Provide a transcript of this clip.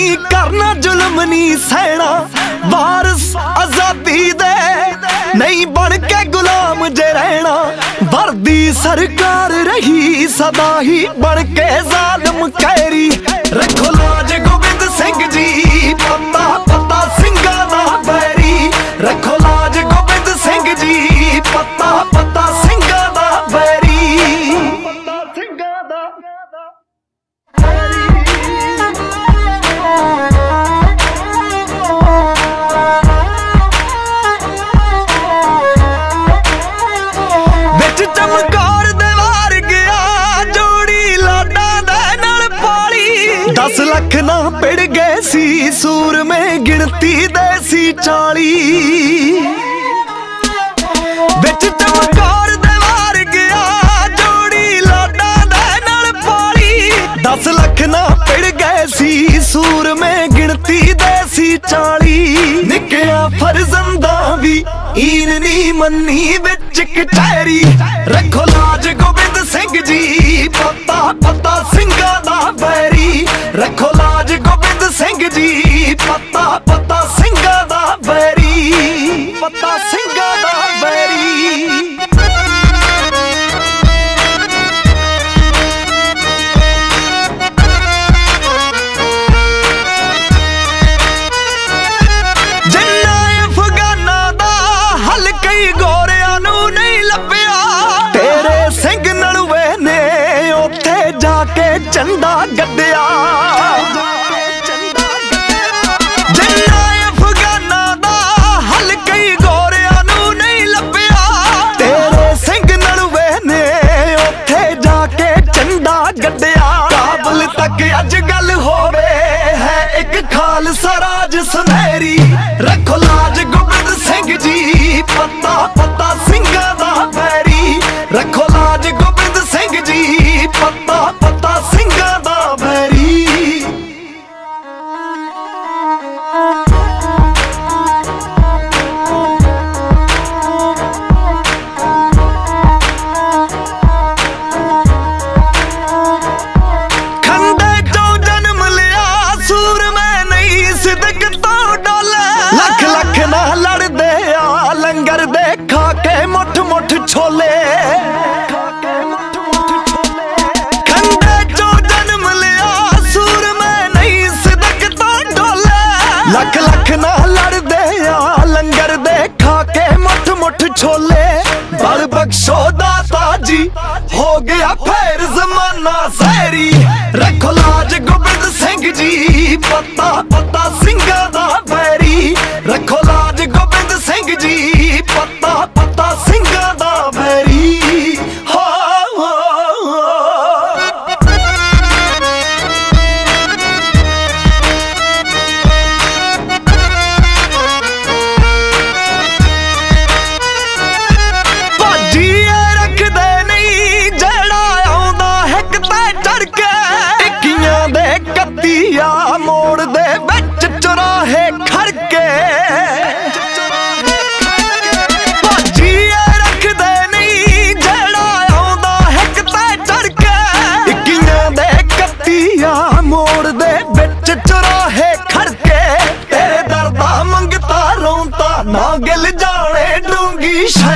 नहीं करना जुल्म नहीं सहना, वारिस आजादी दे नहीं बन के गुलाम जे रहना। वर्दी सरकार रही सदा ही बन के जालिम कैरी, रखो लाज गोबिंद सिंह जी पता पता सिंघां दा बैरी। रखो लाज गोबिंद सिंह जी पता पता सिंघां दा बैरी। चमकौर दे वार गया जोड़ी लाडा दे नाल पाली। 10 लाख ना पिड़ गए सी सूर में गिनती दे सी 40। बिच चमकौर दे वार गया जोड़ी लाडा दे नाल पाली। 10 लाख ना पिड़ गए सी सूर में गिनती दे सी 40। निकया फरजंदा भी ईन नी मन्नी विच कचहरी, रखो लाज गोबिंद सिंह जी पता पता सिंघां दा बैरी। रखो लाज गोबिंद सिंह जी पता पता सिंघां दा बैरी। पता सिंघां दा बैरी। चंदा गड्डिया जिन्ना अफगाना दा हल कई गोरिया नू नहीं लभ्या। तेरे सिंह नलवे ने उत्थे जाके चंदा गड्डिया। काबल तक अज गल होवे है एक खालसा राज सुनहरी, रखो लाज गोबिंद सिंह जी पता पता सिंघां दा बैरी। रखो लाज गोबिंद सिंह जी पता पता सिंघां दा बैरी। खंडे चो जन्म लिया सूर में नहीं सिदक तो डोले। लख लख ना लड़दे आ लंगर दे खा के मुठ मुठ छोले। लख लख ना लड़दे आ लंगर दे खा के मुठ मुठ छोले। बल बख्शो दाता जी हो गया फिर जमाना सहरी, रखो लाज गोबिंद सिंह जी पता पता सिंघां दा बैरी। रखो लाज गोबिंद सिंह जी पता पता सिंघां दा बैरी। मोड़ दे विच चौराहे खड़के भाजीए रखदे नहीं जेड़ा आउंदा हिक ते चढ़ के। इक्कियां दे कत्तिया मोड़ दे विच चौराहे खड़के। तेरे दर्दा मंगता रोंदा ना गिल जाने डूंगी।